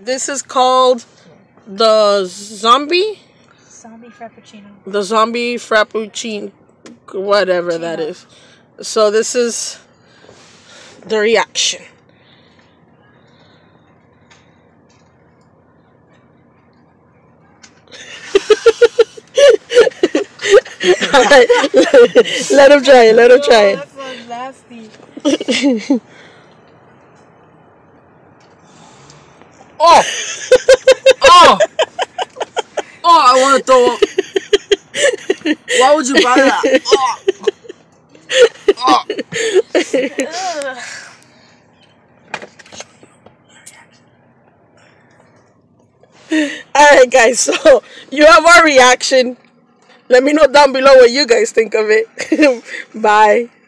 This is called the zombie frappuccino. The zombie frappuccino, whatever that is. So this is the reaction. Right, let him try it. Let him try it. That sounds nasty. Oh! Oh! Oh, I want to throw up. Why would you buy that? Oh! Oh! Alright guys, so you have our reaction. Let me know down below what you guys think of it. Bye.